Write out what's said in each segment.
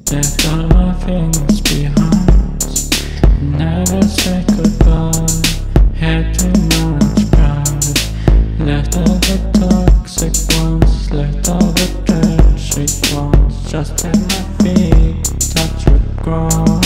Left all my things behind, never said goodbye. Had too much pride. Left all the toxic ones, left all the tragic ones. Just let my feet touch the ground.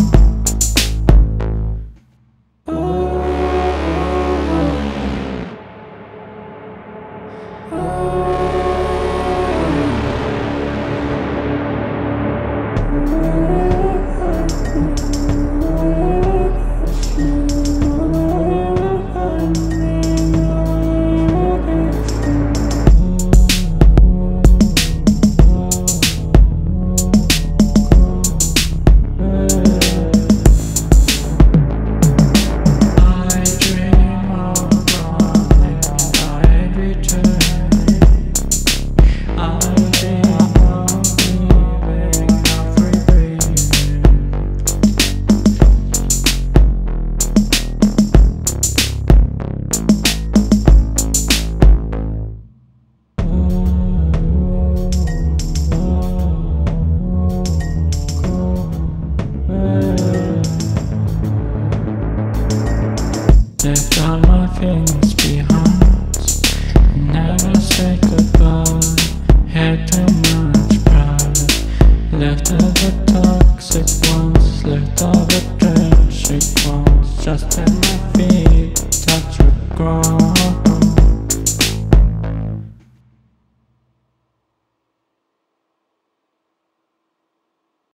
Left all my things behind, never said goodbye. Had too much pride. Left all the toxic ones, left all the tragic ones. Just let